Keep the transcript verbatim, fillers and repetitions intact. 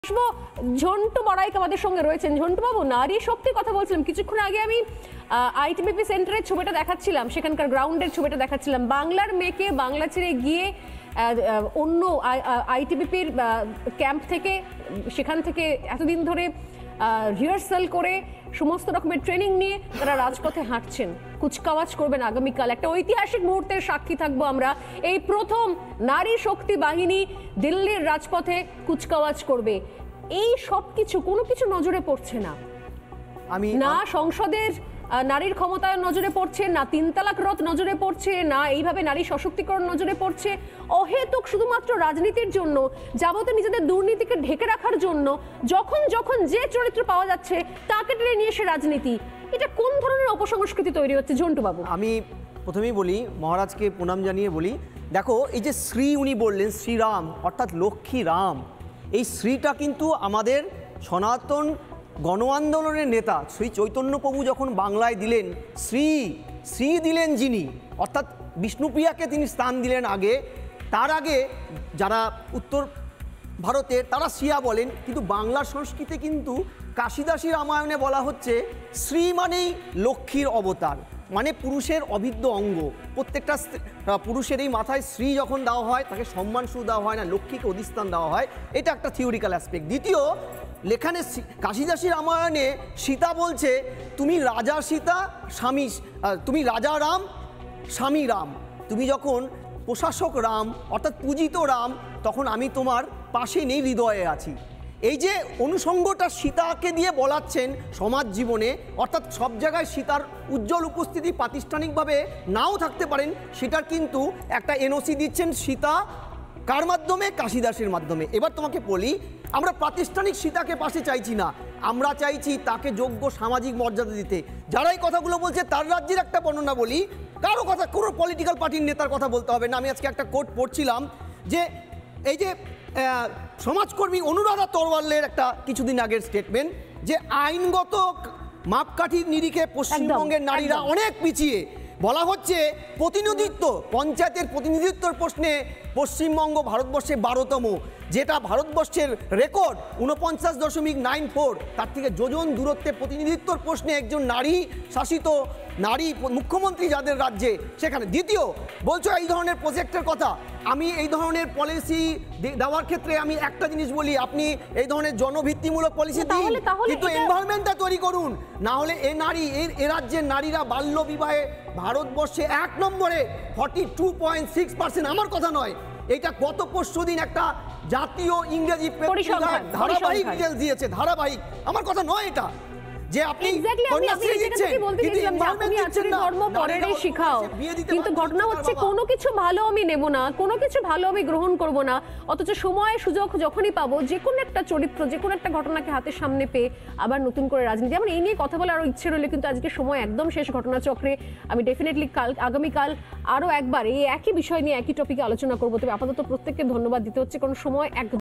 আসবো ঝন্টু বড়াইক আমাদের সঙ্গে রয়েছেন। ঝন্টু বাবু, নারী শক্তির কথা বলছিলাম কিছুক্ষণ আগে, আমি আইটিবিপি সেন্টারের ছবিটা দেখাচ্ছিলাম, সেখানকার গ্রাউন্ডের ছবিটা দেখাচ্ছিলাম। বাংলার মেয়েকে বাংলা ছেড়ে গিয়ে অন্য আইটিবিপির ক্যাম্প থেকে, সেখান থেকে এতদিন ধরে রিহার্সাল করে সমস্ত রকমের ট্রেনিং নিয়ে তারা রাজপথে হাঁটছেন, কুচকাওয়াজ করবেন আগামীকাল। একটা ঐতিহাসিক মুহূর্তের সাক্ষী থাকবো আমরা। এই প্রথম নারী শক্তি বাহিনী দিল্লির রাজপথে কুচকাওয়াজ করবে। এই সব কিছু কোনো কিছু নজরে পড়ছে না, আমি না সংসদের নারীর ক্ষমতায়ন নজরে পড়ছে, না তিন তালাক রদ নজরে পড়ছে, না এইভাবে নারী সশক্তিকরণ নজরে পড়ছে। অহেতুক শুধুমাত্র রাজনীতির জন্য, যাবতীয় নিজেদের দুর্নীতিকে ঢেকে রাখার জন্য যখন যখন যে চরিত্র পাওয়া যাচ্ছে তাকে টেনে নিয়ে এসে রাজনীতি। এটা কোন ধরনের অপসংস্কৃতি তৈরি হচ্ছে ঝন্টু বাবু? আমি প্রথমেই বলি, মহারাজকে প্রণাম জানিয়ে বলি, দেখো এই যে শ্রী উনি বললেন, শ্রীরাম অর্থাৎ লক্ষ্মী রাম, এই শ্রীটা কিন্তু আমাদের সনাতন গণ আন্দোলনের নেতা শ্রী চৈতন্য প্রভু যখন বাংলায় দিলেন, শ্রী শ্রী দিলেন যিনি, অর্থাৎ বিষ্ণুপ্রিয়াকে তিনি স্থান দিলেন আগে। তার আগে যারা উত্তর ভারতের তারা শ্রিয়া বলেন, কিন্তু বাংলার সংস্কৃতি কিন্তু কাশিদাসী রামায়ণে বলা হচ্ছে শ্রী মানেই লক্ষ্মীর অবতার, মানে পুরুষের অভিন্ন অঙ্গ। প্রত্যেকটা পুরুষের এই মাথায় শ্রী যখন দেওয়া হয় তাকে সম্মান শুধু দেওয়া হয় না, লক্ষ্মীকে অধিস্থান দেওয়া হয়। এটা একটা থিওরিক্যাল অ্যাসপেক্ট। দ্বিতীয়, লেখানে কাশিদাসী রামায়ণে সীতা বলছে তুমি রাজা সীতা, স্বামী তুমি রাজা রাম, স্বামী রাম। তুমি যখন প্রশাসক রাম অর্থাৎ পূজিত রাম, তখন আমি তোমার পাশে নেই, হৃদয়ে আছি। এই যে অনুষঙ্গটা সীতাকে দিয়ে বলাচ্ছেন সমাজ জীবনে, অর্থাৎ সব জায়গায় সীতার উজ্জ্বল উপস্থিতি প্রাতিষ্ঠানিকভাবে নাও থাকতে পারেন, সেটার কিন্তু একটা এনওসি দিচ্ছেন সীতা। কার মাধ্যমে? কাশিদাসের মাধ্যমে। এবার তোমাকে বলি, আমরা প্রাতিষ্ঠানিক সীতাকে পাশে চাইছি না, আমরা চাইছি তাকে যোগ্য সামাজিক মর্যাদা দিতে। যারা এই কথাগুলো বলছে তার রাজ্যের একটা বর্ণনা বলি, কারো কথা, কোনো পলিটিক্যাল পার্টির নেতার কথা বলতে হবে না। আমি আজকে একটা কোট পড়ছিলাম যে এই যে সমাজকর্মী অনুরাধা তরওয়ালের একটা কিছুদিন আগের স্টেটমেন্ট, যে আইনগত মাপকাঠির নিরিখে পশ্চিমবঙ্গের নারীরা অনেক পিছিয়ে। বলা হচ্ছে প্রতিনিধিত্ব, পঞ্চায়েতের প্রতিনিধিত্বর প্রশ্নে পশ্চিমবঙ্গ ভারতবর্ষে বারোতম, যেটা ভারতবর্ষের রেকর্ড উনপঞ্চাশ দশমিক নাইন ফোর, তার থেকে যোজন দূরত্বে প্রতিনিধিত্বর প্রশ্নে একজন নারী শাসিত নারী মুখ্যমন্ত্রী যাদের রাজ্যে, সেখানে। দ্বিতীয়, বলছো এই ধরনের প্রজেক্টের কথা, আমি এই ধরনের পলিসি দেওয়ার ক্ষেত্রে আমি একটা জিনিস বলি, আপনি এই ধরনের জনভিত্তিমূলক পলিসি দিন, কিন্তু এনভায়রনমেন্টটা তৈরি করুন। না হলে এ নারী এ রাজ্যের নারীরা বাল্য বিবাহে ভারতবর্ষে এক নম্বরে, forty two point six percent. আমার কথা নয়, এটা গত পরশু দিন একটা জাতীয় ইংরেজি ধারাবাহিক রিজাল্ট দিয়েছে, ধারাবাহিক। আমার কথা নয় এটা যে আপনি কিন্তু ঘটনা হচ্ছে কোনো কিছু ভালো আমি নেব না, কোনো কিছু ভালো আমি গ্রহণ করব না, অথচ সময় সুযোগ যখনই পাবো যে কোনো একটা চরিত্র, যে কোনো একটা ঘটনাকে হাতের সামনে পেয়ে আবার নতুন করে রাজনীতি। আমার এই নিয়ে কথা বলার আরো ইচ্ছে রইলে কিন্তু আজকে সময় একদম শেষ ঘটনাচক্রে। আমি ডেফিনেটলি কাল আগামীকাল আরো একবার এই একই বিষয় নিয়ে একই টপিকে আলোচনা করবো। তবে আপাতত প্রত্যেককে ধন্যবাদ দিতে হচ্ছে, কারণ সময় এক